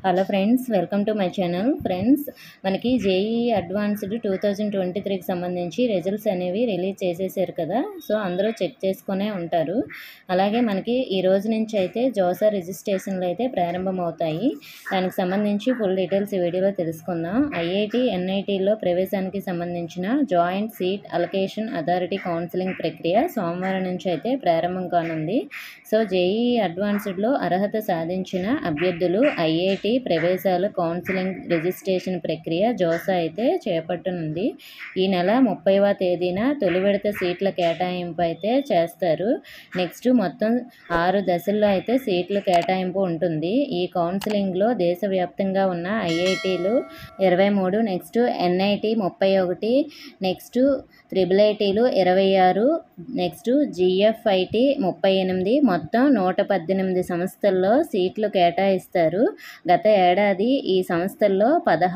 Hello friends, welcome to my channel. Friends, మనకి JEE advanced 2023కి సంబంధించి రిజల్ట్స్ అనేవి రిలీజ్ చేసేసారు కదా. సో అందరూ చెక్ చేసుకునే ఉంటారు. అలాగే మనకి ఈ రోజు నుంచి అయితే జోసా రిజిస్ట్రేషన్లు అయితే ప్రారంభమవుతాయి. దానికి సంబంధించి ఫుల్ డీటెయిల్స్ ఈ వీడియోలో తెలుసుకుందాం. ఐఐటి ఎన్ఐటీలో ప్రవేశానికి సంబంధించిన joint seat allocation authority counselling ప్రక్రియ సోమవారం నుంచి అయితే ప్రారంభం కానుంది. సో జేఈఈ అడ్వాన్స్డ్లో అర్హత సాధించిన అభ్యర్థులు ఐఐటి ప్రవేశాల కౌన్సిలింగ్ రిజిస్ట్రేషన్ ప్రక్రియ జోసా అయితే చేపట్టనుంది. ఈ నెల 30వ తేదీన తొలి విడత సీట్ల కేటాయింపు అయితే చేస్తారు. నెక్స్ట్ మొత్తం 6 దశల్లో అయితే సీట్ల కేటాయింపు ఉంటుంది. ఈ కౌన్సిలింగ్లో దేశవ్యాప్తంగా ఉన్న ఐఐటీలు 23, నెక్స్ట్ ఎన్ఐటి 31, నెక్స్ట్ ట్రిపుల్ఐటీలు 26, నెక్స్ట్ జిఎఫ్ఐటి 38, మొత్తం 118 సంస్థల్లో సీట్లు కేటాయిస్తారు. గత ఏడాది ఈ సంస్థల్లో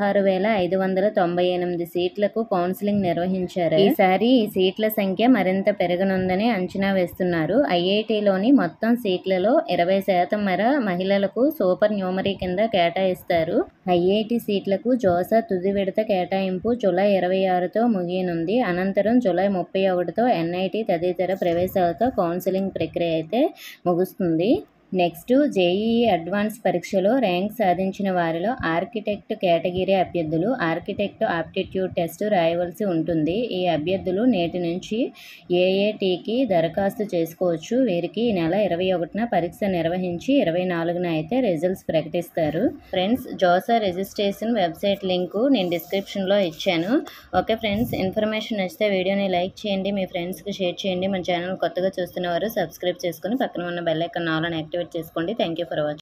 16,598 సీట్లకు కౌన్సిలింగ్ నిర్వహించారు. ఈసారి ఈ సీట్ల సంఖ్య మరింత పెరగనుందని అంచనా వేస్తున్నారు. ఐఐటిలోని మొత్తం సీట్లలో 20% మేర మహిళలకు సూపర్ న్యూమరీ కింద కేటాయిస్తారు. ఐఐటి సీట్లకు జోసా తుది విడత కేటాయింపు జూలై 26తో ముగియనుంది. అనంతరం జూలై 31తో ఎన్ఐటి తదితర ప్రవేశాలతో కౌన్సిలింగ్ ప్రక్రియ అయితే ముగుస్తుంది. నెక్స్ట్ జేఈఈ అడ్వాన్స్ పరీక్షలో ర్యాంక్ సాధించిన వారిలో ఆర్కిటెక్ట్ కేటగిరీ అభ్యర్థులు ఆర్కిటెక్ట్ ఆప్టిట్యూడ్ టెస్ట్ రాయవలసి ఉంటుంది. ఈ అభ్యర్థులు నేటి నుంచి ఏఏటీకి దరఖాస్తు చేసుకోవచ్చు. వీరికి ఈ నెల 21న పరీక్ష నిర్వహించి 24న అయితే రిజల్ట్స్ ప్రకటిస్తారు. Friends, JoSAA registration website link నేను డిస్క్రిప్షన్లో ఇచ్చాను. ఓకే ఫ్రెండ్స్, ఇన్ఫర్మేషన్ నచ్చితే వీడియోని లైక్ చేయండి, మీ ఫ్రెండ్స్కి షేర్ చేయండి. మన ఛానల్ కొత్తగా చూస్తున్న వారు సబ్స్క్రైబ్ చేసుకుని పక్కన ఉన్న బెల్ ఐకాన్ ఆల్ అని యాక్టివేట్ చేసుకోండి. Thank you for watching.